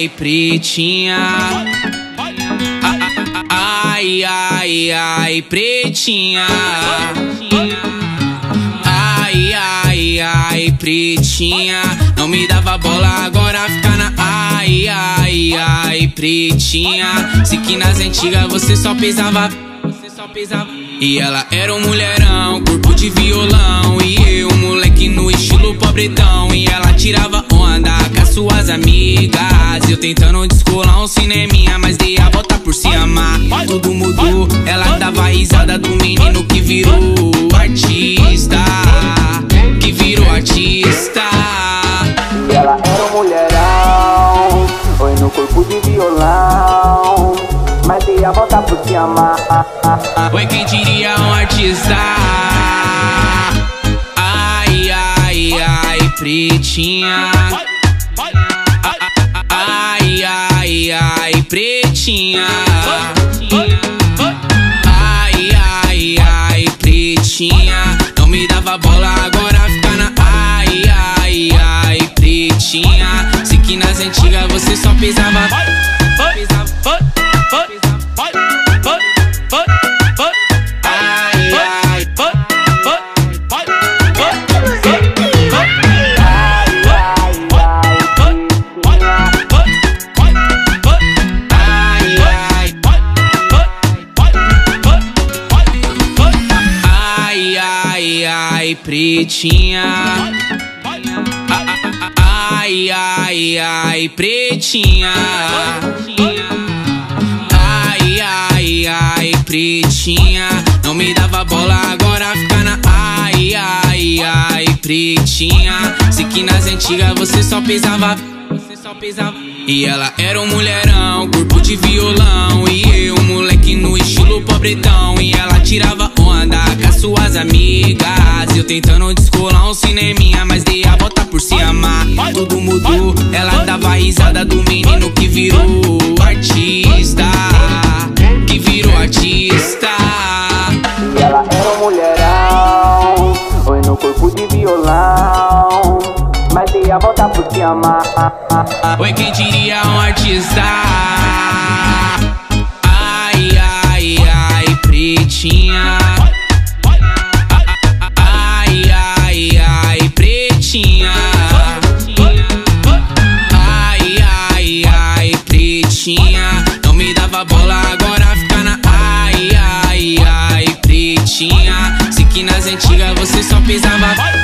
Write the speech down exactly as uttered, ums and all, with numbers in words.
ai, pretinha. Ai, ai, ai, pretinha. Ai, ai, ai, pretinha. Não me dava bola, agora fica na ai, ai, ai, pretinha. Se que nas antigas você só pisava, você só pisava. E ela era um mulherão, corpo de violão. E eu, moleque no estilo pobretão. E ela tirava onda com as suas amigas. Eu tentando descolar um cineminha, mas dei a volta por cima. Tudo mudou, ela dava risada do menino que virou artista. Que virou artista. E ela era um mulherão, foi no corpo de violão, mas dei a volta por cima. Oi, quem diria um artista? Ai, ai, ai, pretinha. Ai, ai, ai, pretinha. Ai, ai, ai, pretinha. Não me dava bola, agora fica na ai, ai, ai, pretinha. Se que nas antigas você só pisava, pisava. Ai, pretinha. Ai, ai, ai, pretinha. Ai, ai, ai, pretinha. Não me dava bola, agora fica na ai, ai, ai, pretinha. Se que nas antigas você só pisava, você só pisava. E ela era um mulherão, corpo de violão. E eu, moleque no estilo pobretão. E ela tirava onda com as suas amigas. Eu tentando descolar um cineminha, mas dei a volta por cima. Tudo mudou, ela dava risada do menino que virou artista. Que virou artista. E ela era um mulherão, foi no corpo de violão, mas dei a volta por cima. Oi, quem diria um artista? Ai, ai, ai, pretinha. Ai, ai, ai, pretinha. Ai, ai, ai, pretinha. Não me dava bola, agora fica na ai, ai, ai, pretinha. Se que nas antigas você só pisava.